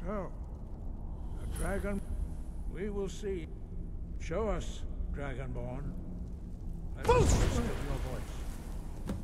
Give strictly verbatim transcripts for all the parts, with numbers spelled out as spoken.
So, a dragon? We will see. Show us, Dragonborn. Let us listen to your voice.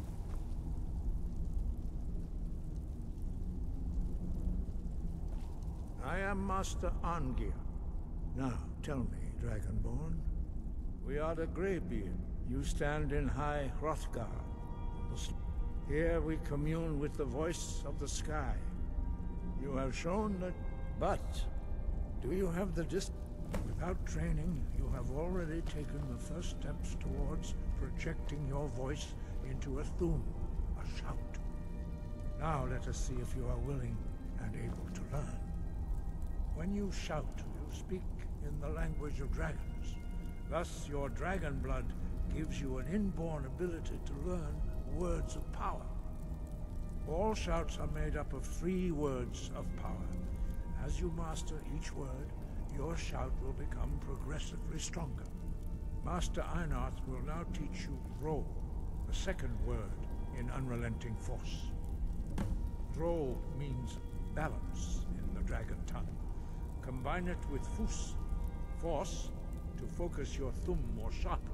I am Master Arngeir. Now, tell me, Dragonborn. We are the Greybeard. You stand in High Hrothgar. Here we commune with the voice of the sky. You have shown that... But, do you have the dis... Without training, you have already taken the first steps towards projecting your voice into a Thu'um, a shout. Now let us see if you are willing and able to learn. When you shout, you speak in the language of dragons. Thus, your dragon blood gives you an inborn ability to learn words of power. All shouts are made up of three words of power. As you master each word, your shout will become progressively stronger. Master Einarth will now teach you Ro, the second word in Unrelenting Force. Ro means balance in the dragon tongue. Combine it with Fus, force, to focus your Thu'um more sharply.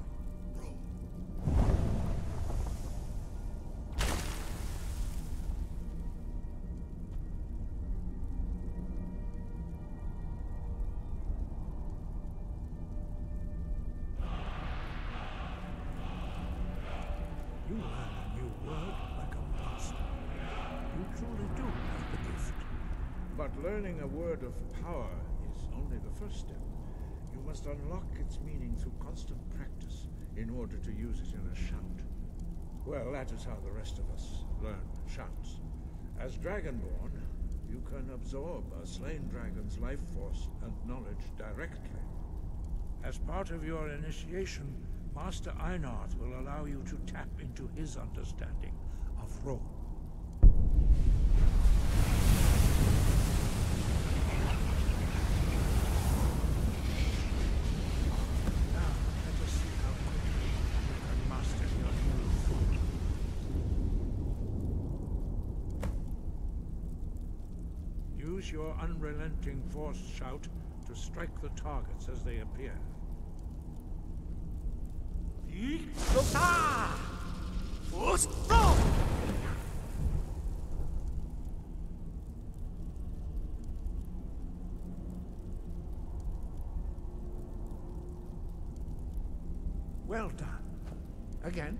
You learn a new word like a monster. You truly do have the gift. But learning a word of power is only the first step. You must unlock its meaning through constant practice in order to use it in a shout. Well, that is how the rest of us learn shouts. As Dragonborn, you can absorb a slain dragon's life force and knowledge directly. As part of your initiation, Master Einarth will allow you to tap into his understanding of Ro. Now, let us see how quickly you can master your new form. Use your unrelenting force shout to strike the targets as they appear. Well done. Again.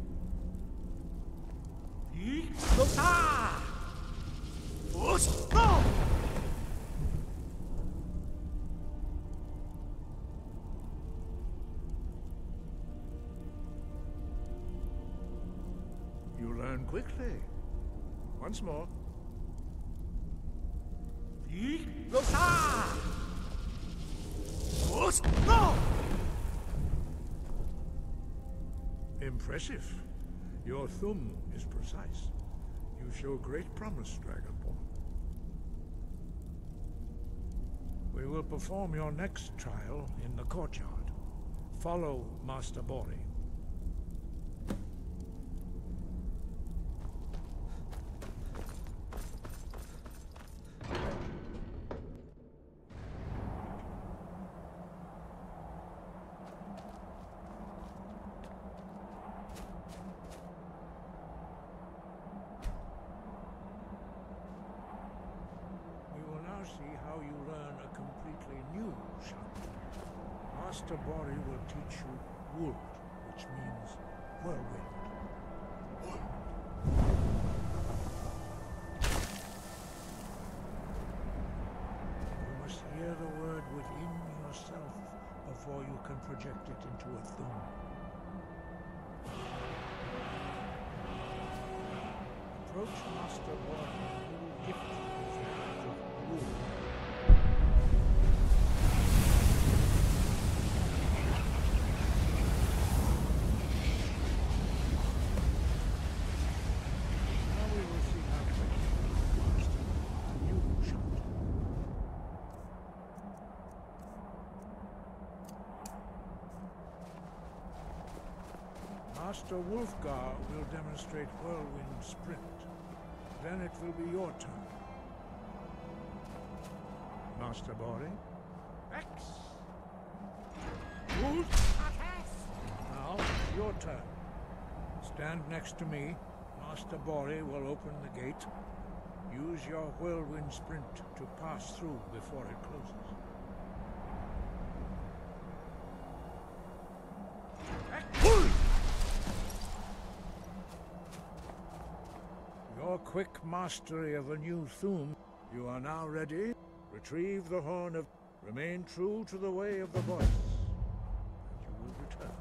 You learn quickly. Once more. Impressive. Your Thu'um is precise. You show great promise, Dragonborn. We will perform your next trial in the courtyard. Follow Master Bori. See how you learn a completely new shout. Master Bori will teach you Wuld, which means whirlwind. You must hear the word within yourself before you can project it into a Thu'um. Approach Master Bori and he will gift you with the gift of Wuld. Now we will see how quickly you master a new shout. Master Wulfgar will demonstrate Whirlwind Sprint. Then it will be your turn. Master Bori. X. Move. Now, your turn. Stand next to me. Master Bori will open the gate. Use your whirlwind sprint to pass through before it closes. Your quick mastery of a new Thu'um. You are now ready. Retrieve the Horn of... Remain true to the way of the voice, and you will return.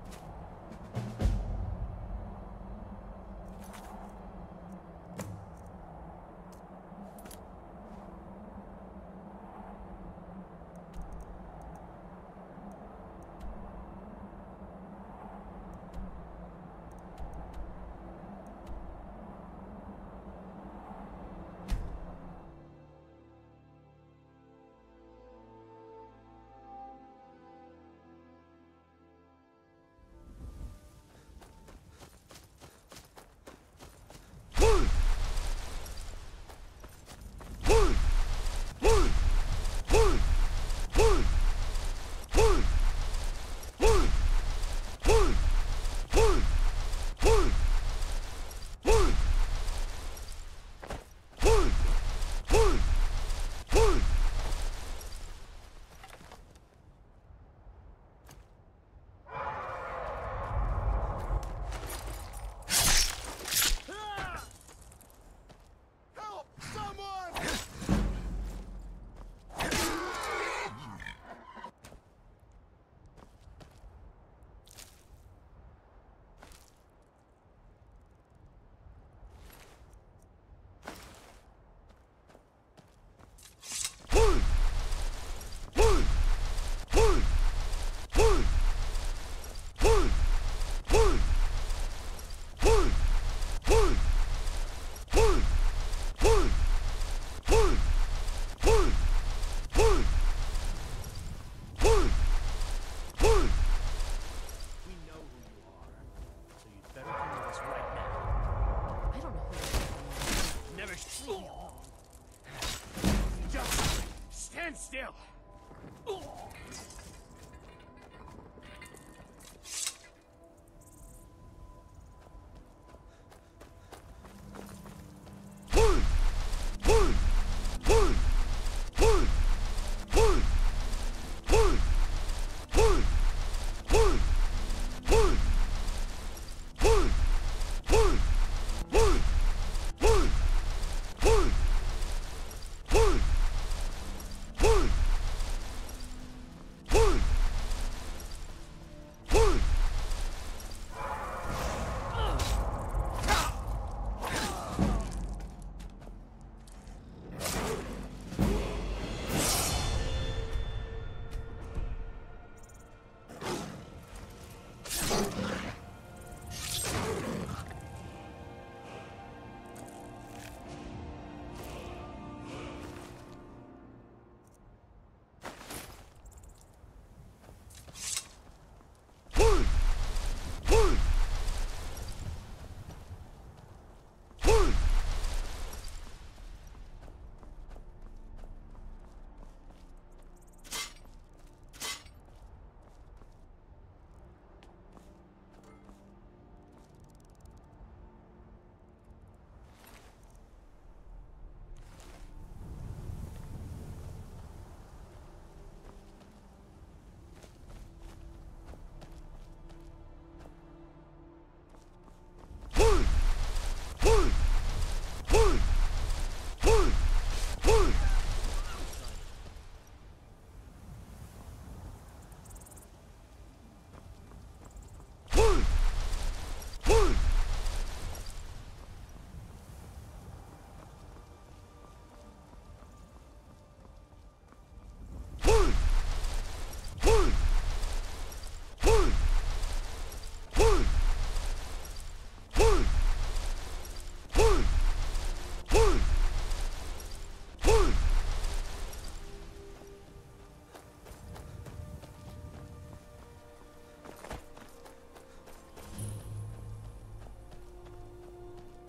Still.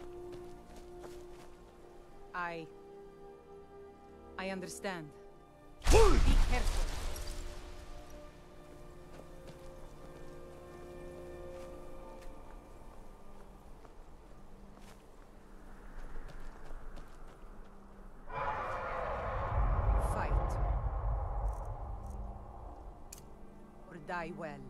I... I understand. Be careful. Fight. Or die well.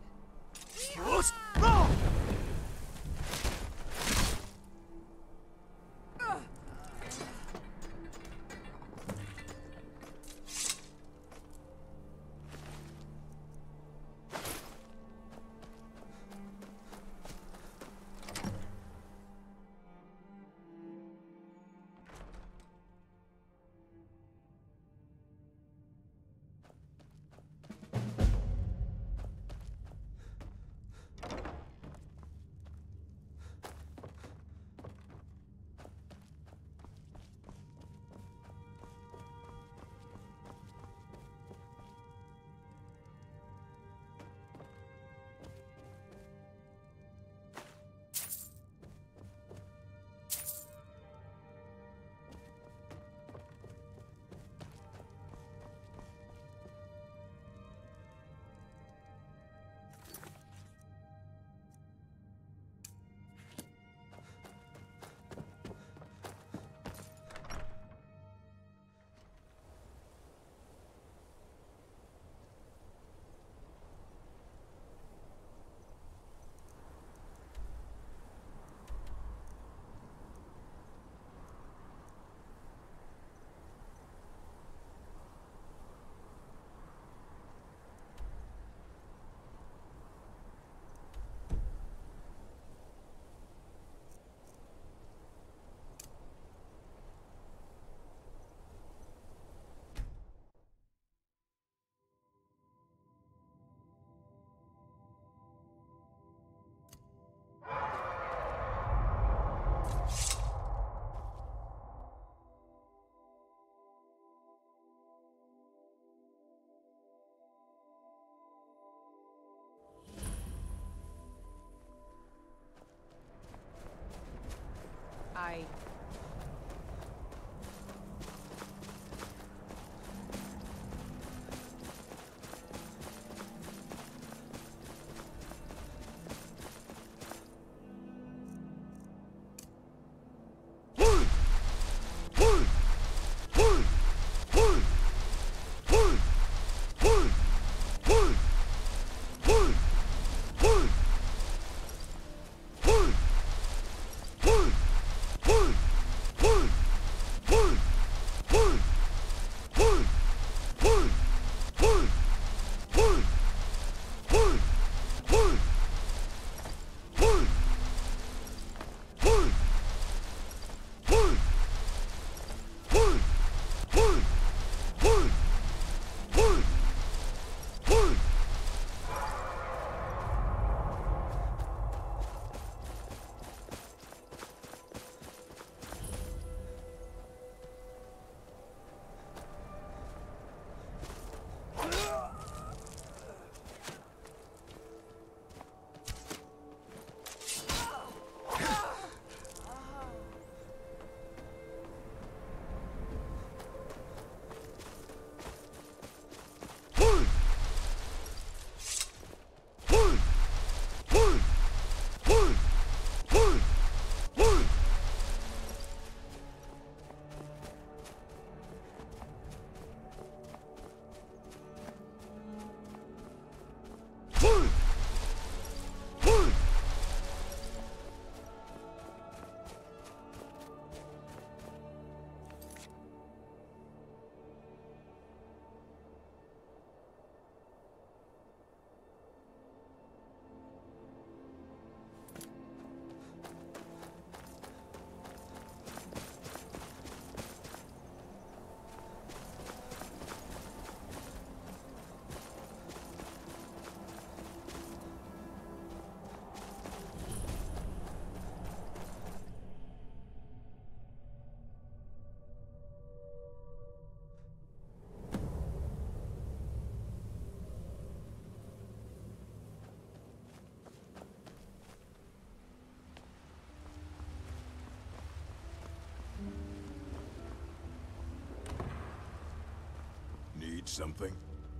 Need something?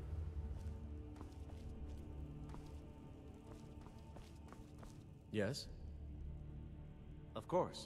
Yes? Of course.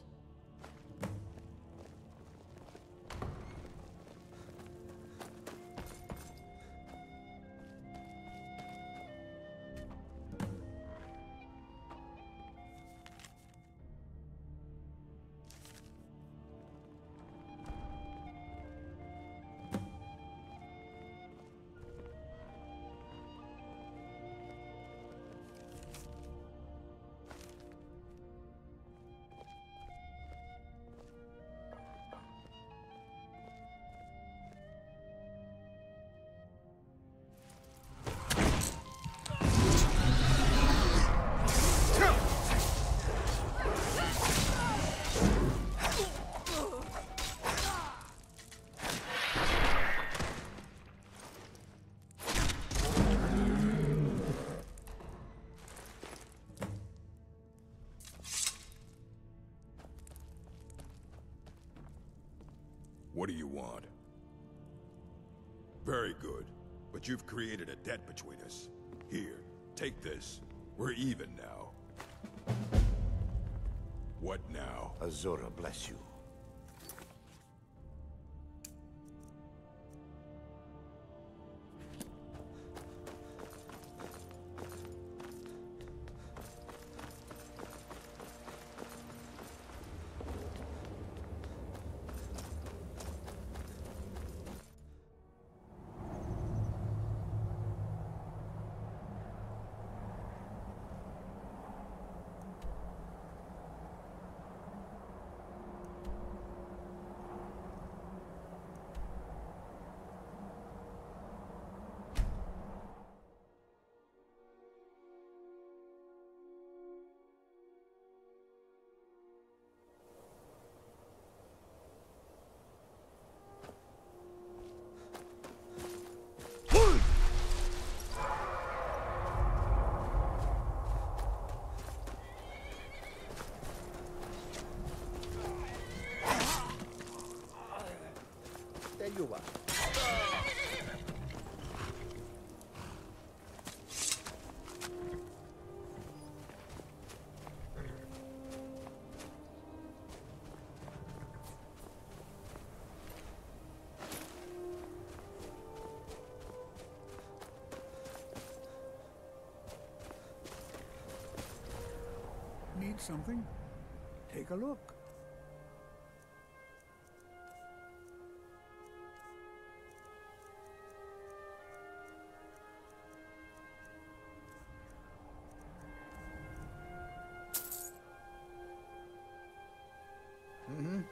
What do you want? Very good. But you've created a debt between us. Here, take this. We're even now. What now? Azura bless you. There you are. Need something? Take a look. Mm-hmm.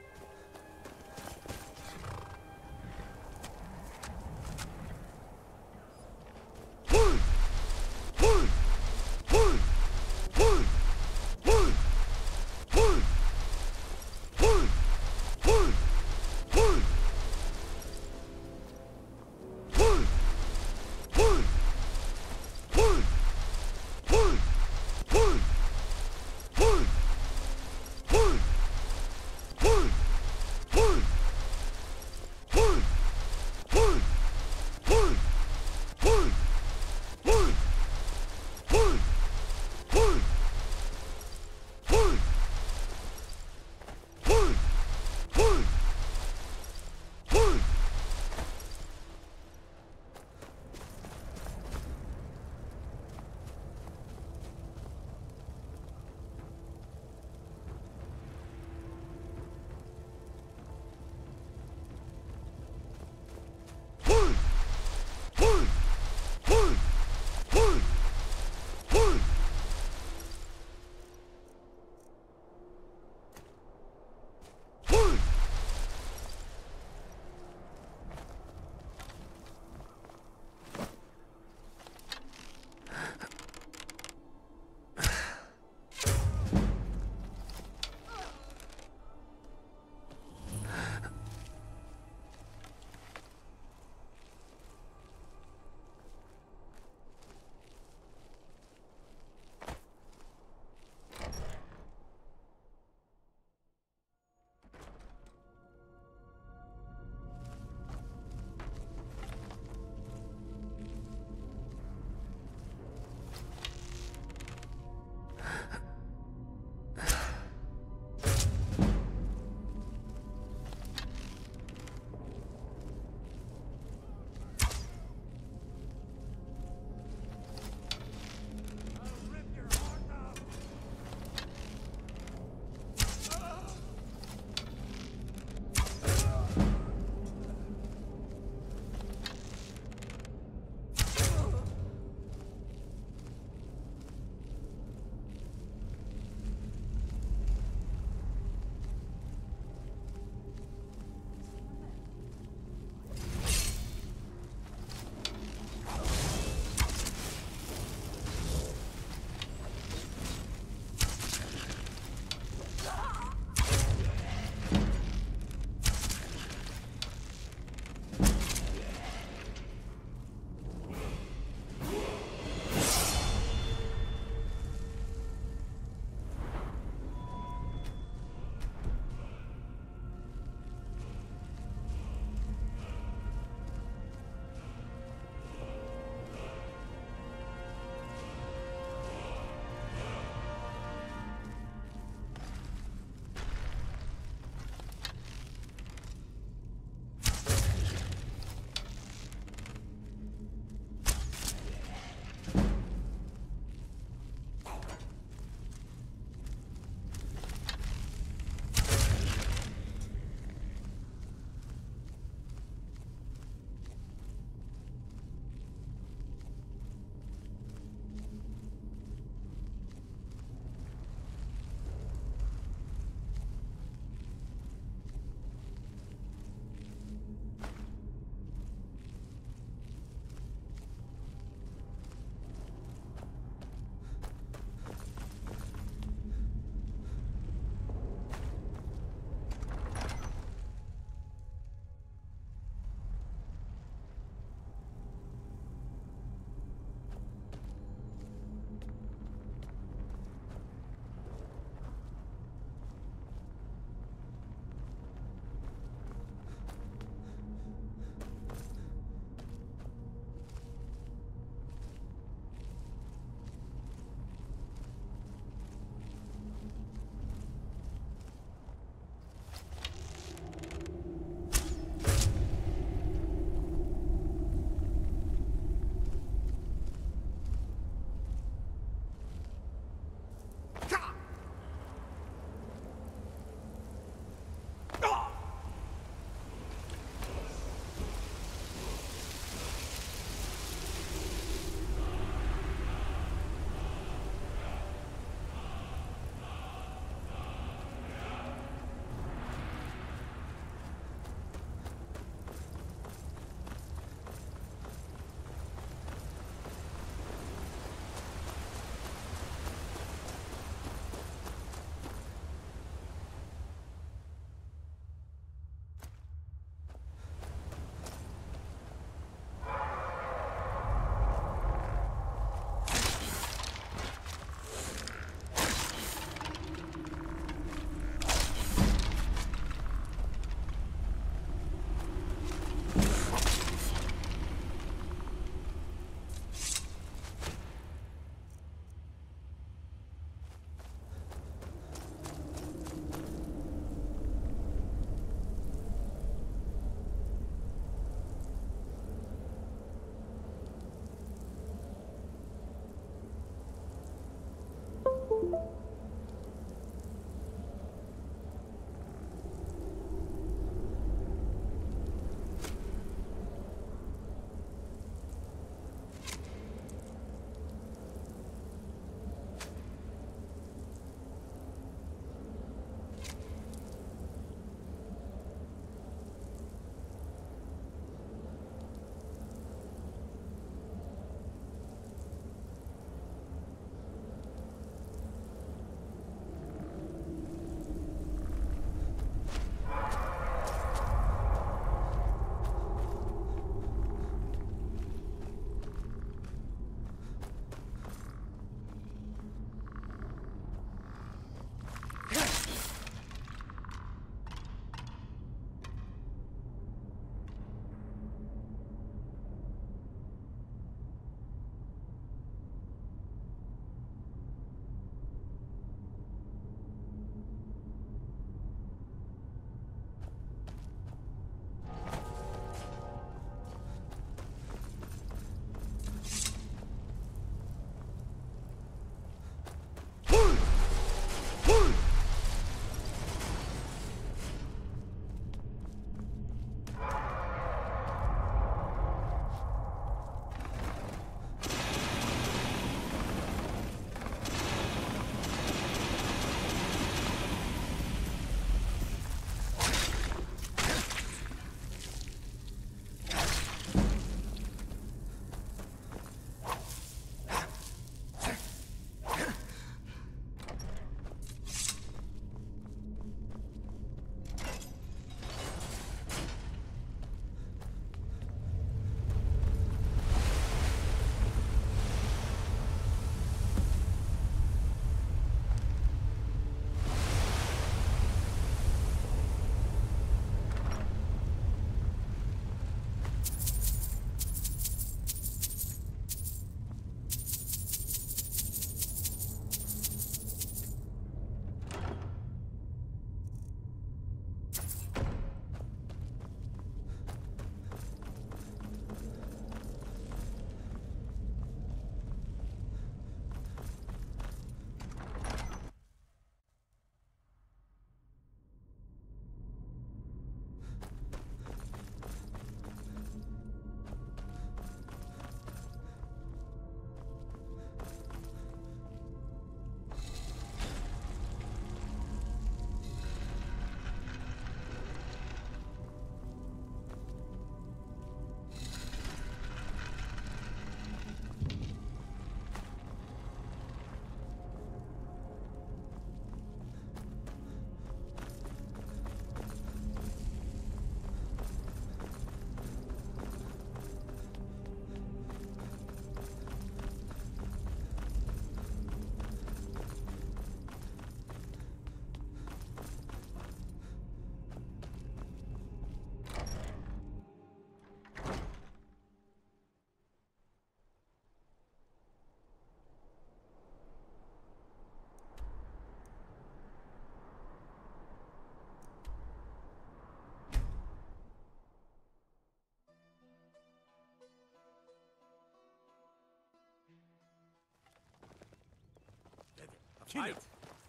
Kill it!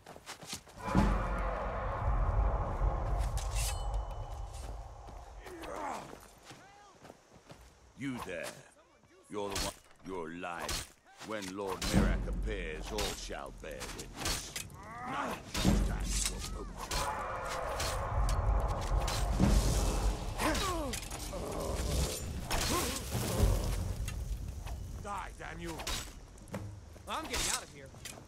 You there. You're the one. You're live. When Lord Mirak appears, all shall bear witness. Now it's time to approach. Die, damn you! I'm getting out of here.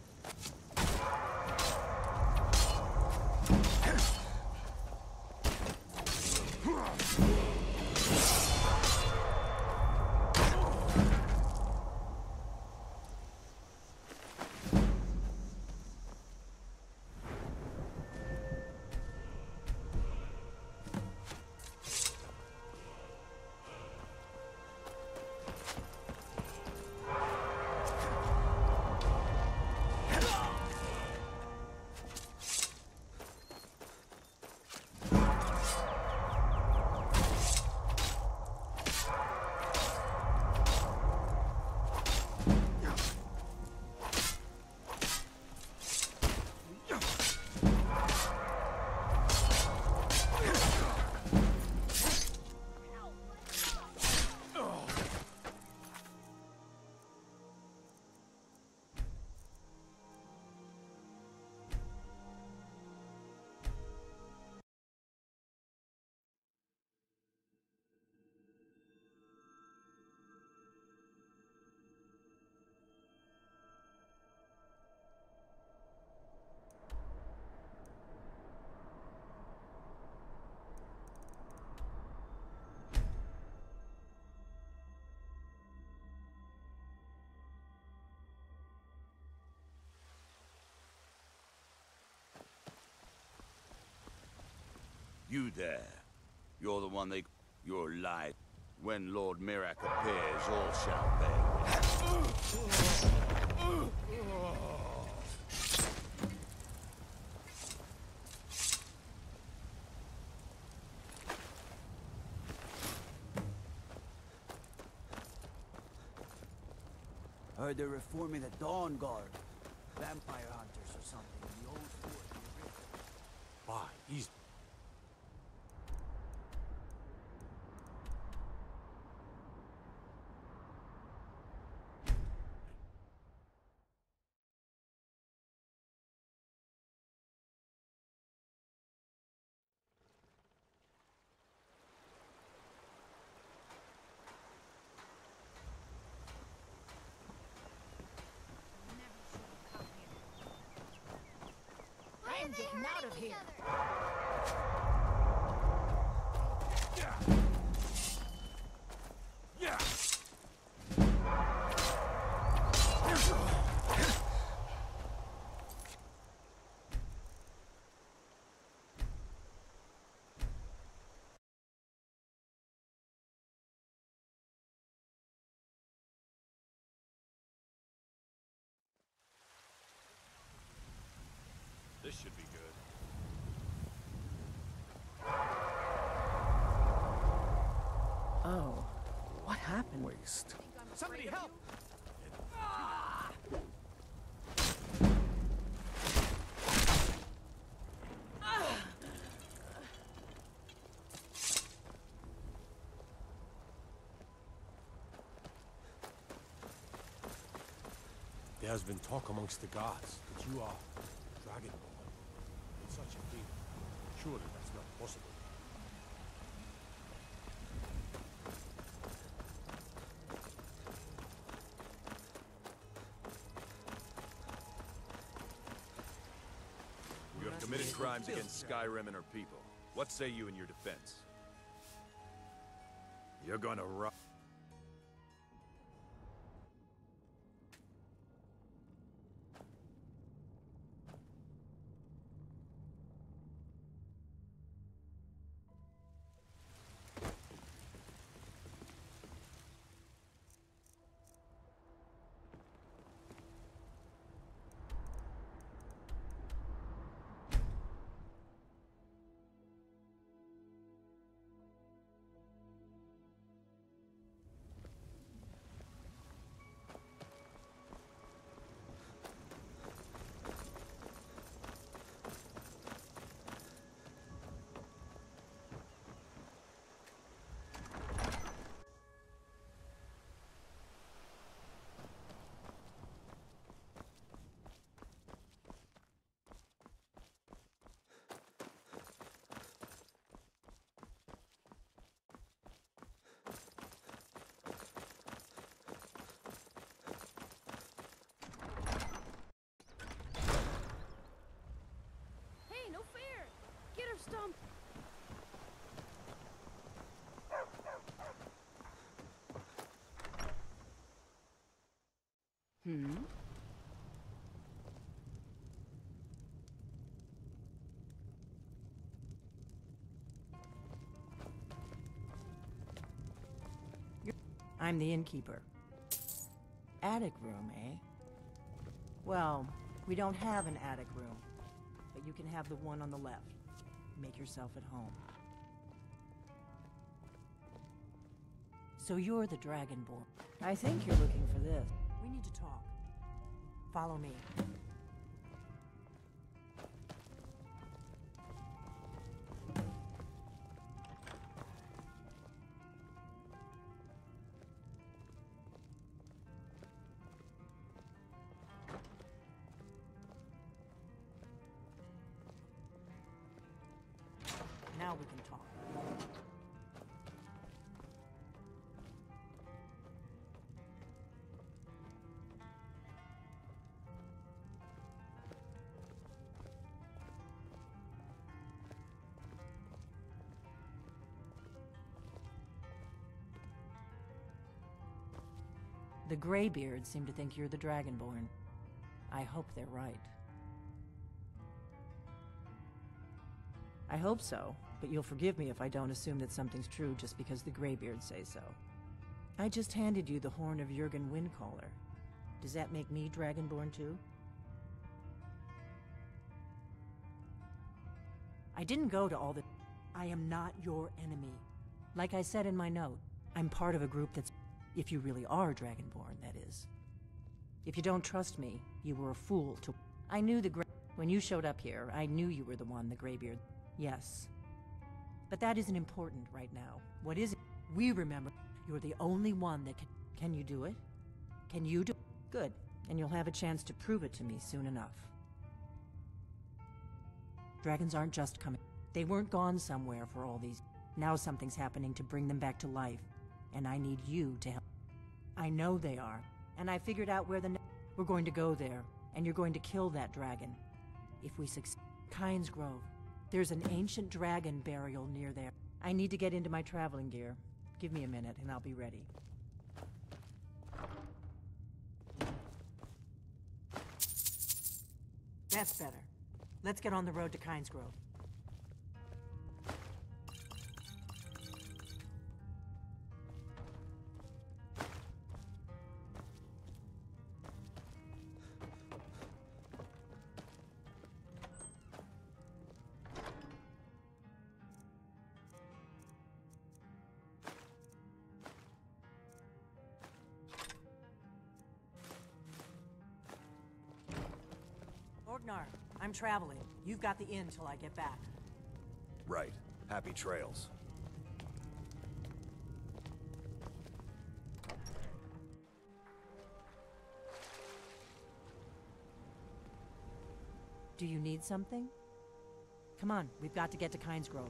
You there. You're the one they... You're live. When Lord Mirak appears, all shall bear witness. Heard they're reforming the Dawn Guard. Vampire hunters or something in the old fort. Bye, easy. I'm getting out of here. Yeah! This should be good. Oh, what happened? Waste. Somebody help! There has been talk amongst the gods that you are Dragonborn. In such a thing, surely that's not possible. You have committed crimes against Skyrim and her people. What say you in your defense? You're gonna run. stump. Hmm? I'm the innkeeper. Attic room, eh? Well, we don't have an attic room, but you can have the one on the left. Make yourself at home. So you're the Dragonborn. I think you're looking for this. We need to talk. Follow me. Now we can talk. The Greybeards seem to think you're the Dragonborn. I hope they're right. I hope so, but you'll forgive me if I don't assume that something's true just because the Greybeards say so. I just handed you the horn of Jurgen Windcaller. Does that make me Dragonborn too? I didn't go to all the... I am not your enemy. Like I said in my note, I'm part of a group that's... If you really are Dragonborn, that is. If you don't trust me, you were a fool to... I knew the Grey... When you showed up here, I knew you were the one, the Greybeard. Yes. But that isn't important right now. What is it? We remember you're the only one that can... Can you do it? Can you do... Good. And you'll have a chance to prove it to me soon enough. Dragons aren't just coming. They weren't gone somewhere for all these... Now something's happening to bring them back to life. And I need you to help. I know they are. And I figured out where the... Ne We're going to go there. And you're going to kill that dragon. If we succeed... Kynes Grove. There's an ancient dragon burial near there. I need to get into my traveling gear. Give me a minute and I'll be ready. That's better. Let's get on the road to Kynes Grove. Orgnar, I'm traveling. You've got the inn till I get back. Right. Happy trails. Do you need something? Come on, we've got to get to Kynes Grove.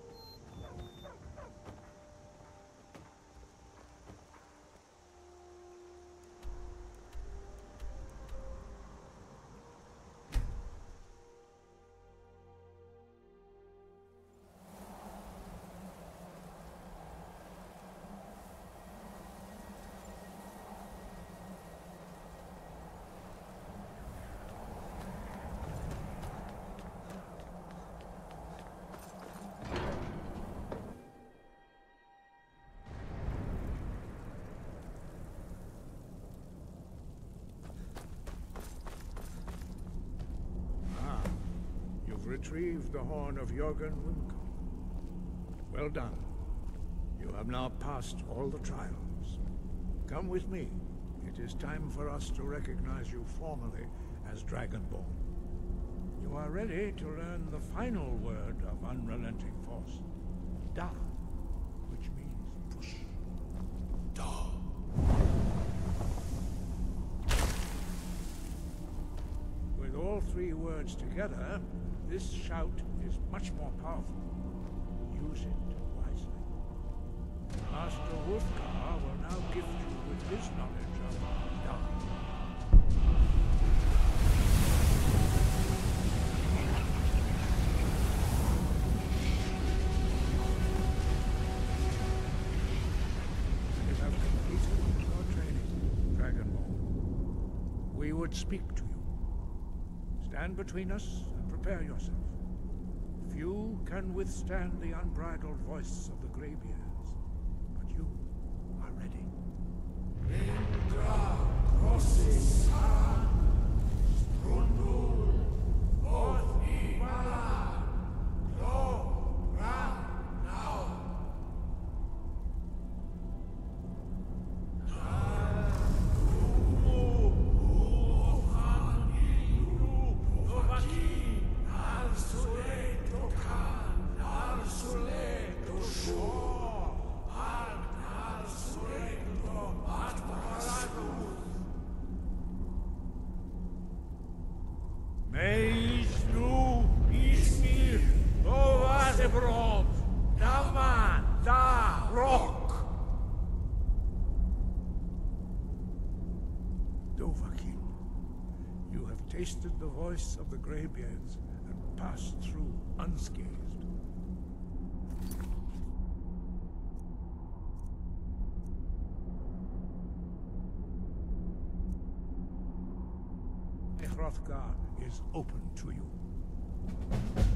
Retrieve the horn of Jurgen Windcaller. Well done. You have now passed all the trials. Come with me. It is time for us to recognize you formally as Dragonborn. You are ready to learn the final word of unrelenting force. Da, which means push. Da. With all three words together, this shout is much more powerful. Use it wisely. Master Wulfgar will now gift you with his knowledge of Da. would speak to you. Stand between us and prepare yourself. Few can withstand the unbridled voice of the Greybeards, but you are ready. Meis nu ismir ovadebrom daman da rock. Dovahkiin, you have tasted the voice of the Greybeards and passed through unscathed. Hrothgar is open to you.